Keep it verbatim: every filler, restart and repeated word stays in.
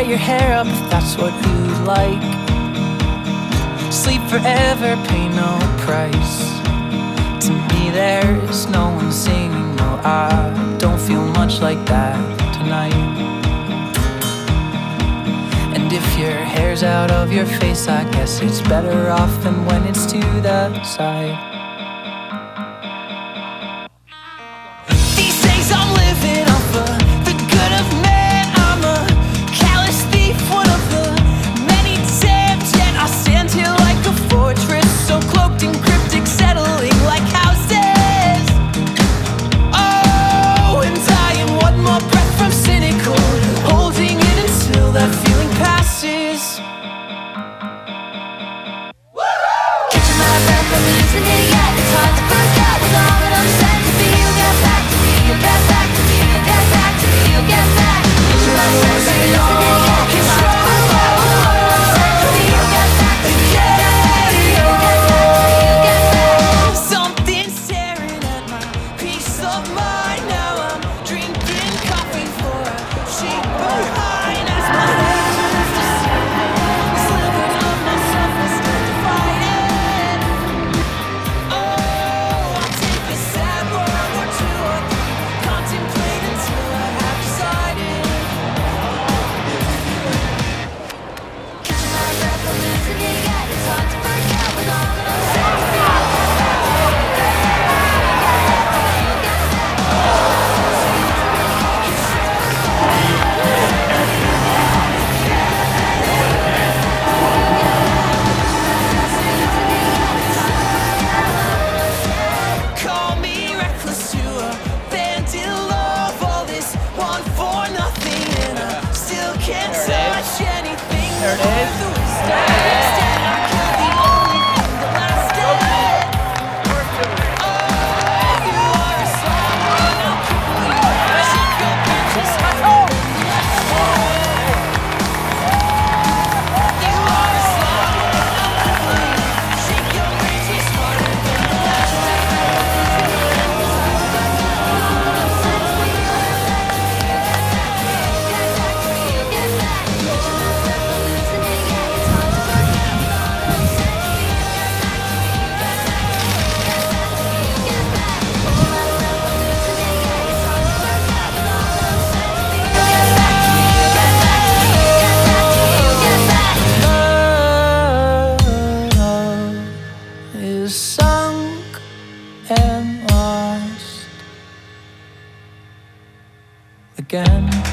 get your hair up if that's what you'd like. Sleep forever, pay no price. To me there's no one singing, no, I don't feel much like that tonight. And if your hair's out of your face, I guess it's better off than when it's to the side. These days I'm living off of the good of men. I'm a callous thief, one of the many damned. Yet I stand here like a fortress, so cloaked in cryptic, settling like houses. Oh, and dying one more breath from cynical, holding it until that feeling passes. Catching my breath, I'm losing it yet. It's hard to forget with all that I'm said to be. You get back to me, you get back to me, you get back to me, you get back. Catching my breath, I'm losing it yet. It's hard to forget with all that I'm said to be. You get back to me, you get back to me, you get back to me, you get back. Something's tearing at my peace of mind. Now I'm drinking coffee for a cheap behind as my head turns to silver. Slivers of myself are still divided. Oh, I'll take a sad one or two or three, contemplate until I have decided. Catching my breath, I'm losing it yet. It's hard to forget with all that I'm said to be. Call me reckless to abandon love, all this one for nothing, and I still can't touch anything. There it is. Instead, I kill the only thing that lasted. Oh, you are a song, I'll keep you. Shake your branches, I hope. You are a song, I'll keep you. Shake your branches harder than the last. Love is sunk and lost again.